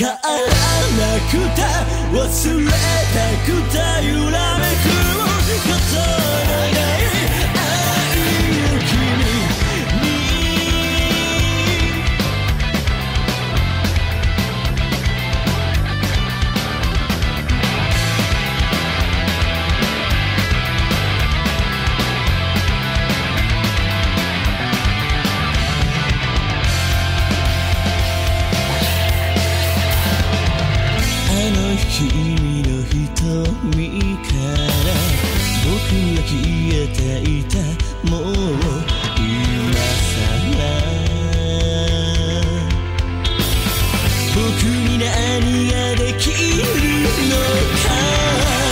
帰らなくて忘れたくて揺らめくことのない愛を君君の瞳から僕は消えていたもう今さら僕に何ができるのか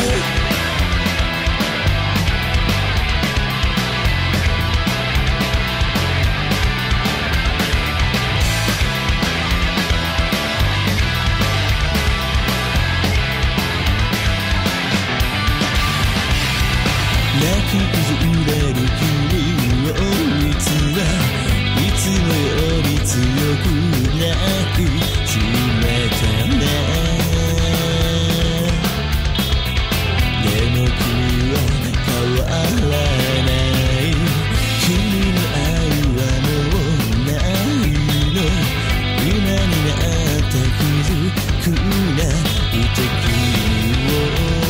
泣き崩れる君をいつもより強く抱きしめたねでも君は変わらない君の愛はもうないの今になって気づくなって君を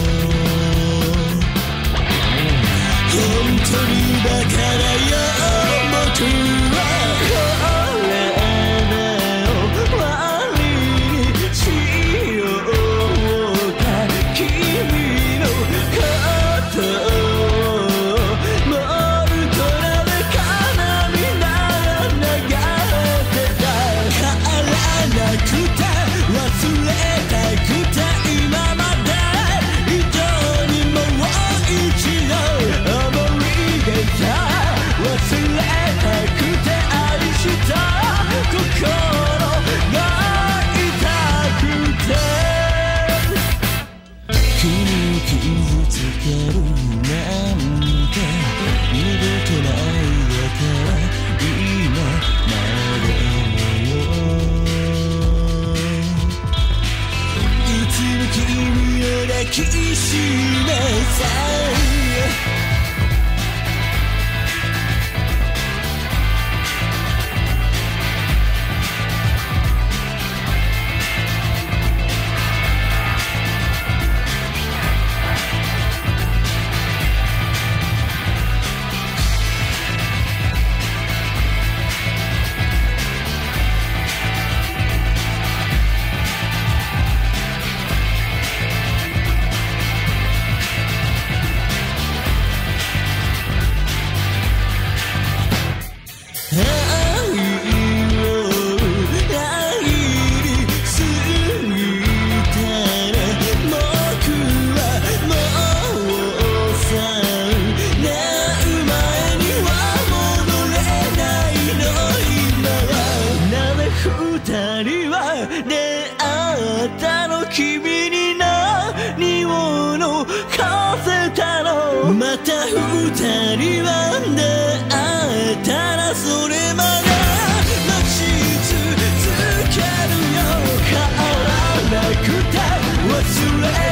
本当にバカだよ僕はこれで終わりにしようか君のことをもっとなでか涙が流れてた帰らなくて忘れたくて今まで以上にもう一度忘れたくて愛した心が痛くて君を傷つけるなんて二度とないから今までよいつも君を抱きしめた二人は出会ったの君に何をのかせたのまた二人は出会えたらそれまで待ち続けるよ帰らなくて忘れ